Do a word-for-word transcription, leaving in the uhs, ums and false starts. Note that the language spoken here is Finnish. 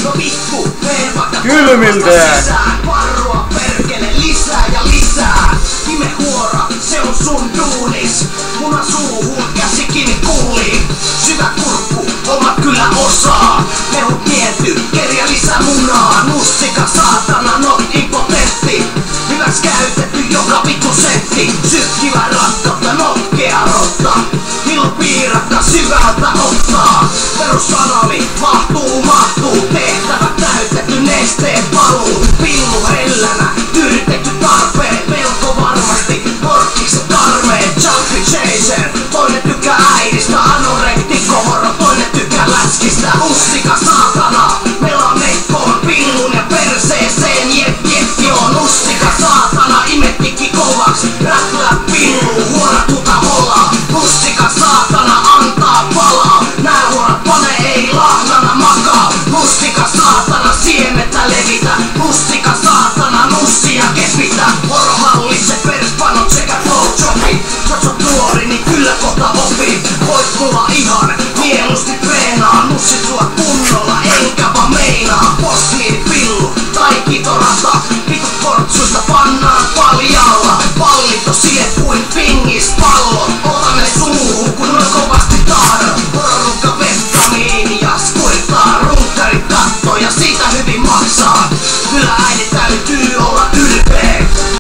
No vittu, mene vaikka kylmiltään sisään. Parrua perkele lisää ja lisää. Nime huora, se on sun duunis. Muna suuhun, käsi kiinni kuuliin. Syvä kurkku, omat kyllä osaa. Mehut miety, kerjä lisää munaa. Nussika saatana, not impotentti. Hyväks käytetty joka vittu setti. Sykkivä rakkautta, notkea rotta. Piirakka syvältä ottaa. Perussanami mahtuu, mahtuu. Tehtävä täytetty nesteen paluu. Pillu hellänä, yritetty tarpeet. Melko varmasti morkkikset karmeet. Jumpy chaser, toinen tykkää äidistä. Anorektikko moro, toinen tykkää läskistä. Ussika saatana, melamekkoon. Pillun ja perseeseen, jep jep joo. Ussika saatana, imettikki kovaks. Räplää pillu, huora tuta holaa. Ussika saatana antaa palaa. Nää huorat pane ei lahnana makaa. Mustika saatana siemettä levitä. Mustika saatana nussia kepitä. Moro hallitse perspanot sekä flowjobit. Jos on nuori niin kyllä kohta opit. Voit mulla ihan mieluusti treenaa. Nussit sua kunnolla enkä vaan meinaa. Posliini pillu tai kitorata. Vitut kortsuista panna.